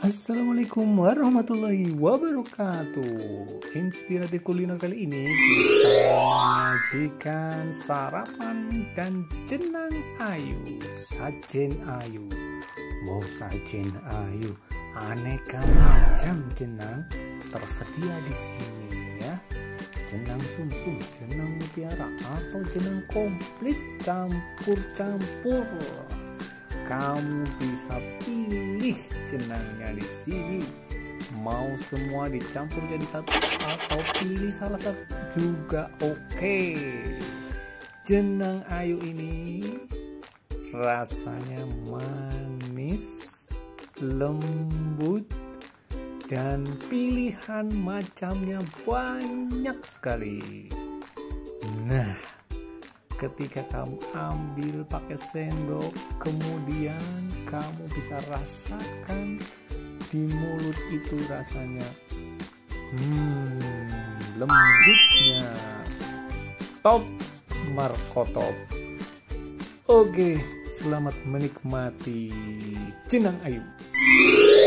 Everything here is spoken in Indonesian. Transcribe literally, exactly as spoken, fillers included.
Assalamualaikum warahmatullahi wabarakatuh. Inspiratif kuliner kali ini kita menyajikan sarapan dan jenang ayu, sajen ayu. Mau sajen ayu, aneka macam jenang tersedia di sini ya. Jenang sumsum, jenang mutiara atau jenang komplit campur-campur. Kamu bisa pilih jenangnya di sini. Mau semua dicampur jadi satu atau pilih salah satu juga oke. Jenang ayu ini rasanya manis, lembut, dan pilihan macamnya banyak sekali. Nah, ketika kamu ambil pakai sendok, kemudian kamu bisa rasakan di mulut itu rasanya hmm, lembutnya top markotop. Oke, selamat menikmati jenang ayu.